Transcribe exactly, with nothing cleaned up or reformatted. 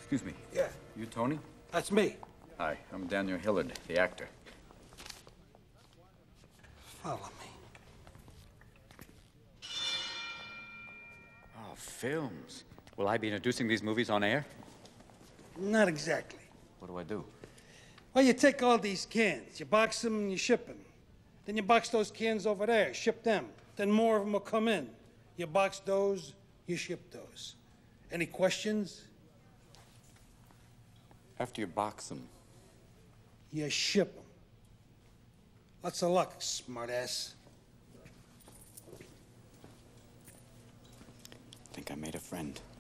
Excuse me. Yeah. You Tony? That's me. Hi, I'm Daniel Hillard, the actor. Follow me. Oh, films. Will I be introducing these movies on air? Not exactly. What do I do? Well, you take all these cans, you box them and you ship them. Then you box those cans over there, ship them. Then more of them will come in. You box those, you ship those. Any questions? After you box them. You ship them. Lots of luck, smartass. I think I made a friend.